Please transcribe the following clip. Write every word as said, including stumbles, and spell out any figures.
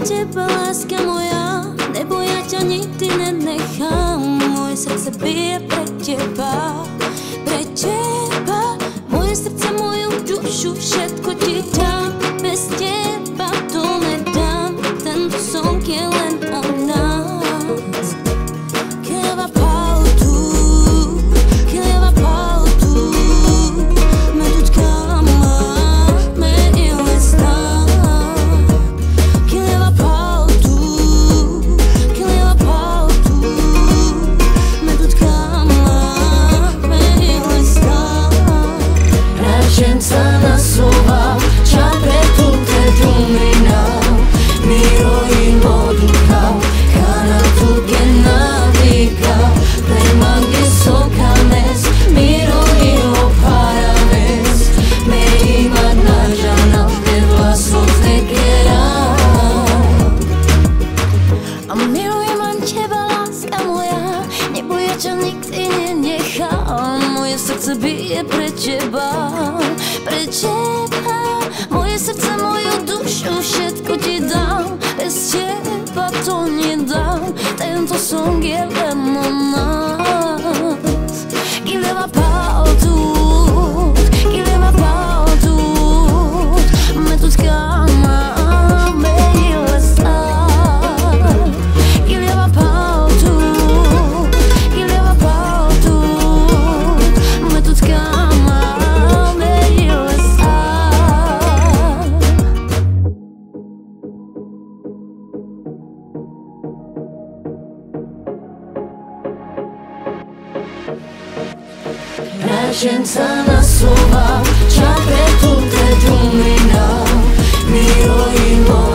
teba, láska moja, nebo ja ťa nikdy nenechám. Moje srdce bije pre teba, pre teba. Moje srdce, moju dušu, všetko ti dám. Bez teba to nedám. Tento song je len o nás. Keva pautu, keva pautu, me tu tkama, me ile stan. Keva pautu, keva pautu, me tu tkama, me ile stan. Račenca nasovav, Čawe tutte dumina, miro i moduka, kana tuke navika, premangi sokanes, miro i oparanes, me imat nažana, te vlasov znekera. A miro imam teba, láska moja, nebo ja ťa nikdy nenechám. Moje srdce bije pre teba, pre teba. Moje srdce, moju dušu, všetko ti dám. Bez teba to nedám. Tento song je len o nás. Kyleva pautut, kyleva pautut, me tu tkama, me ile stan. Kyleva pautut, kyleva pautut, me tu tkama, me ile stan. Račenca nasovav, Čawe tutte dumina, miro i moduka.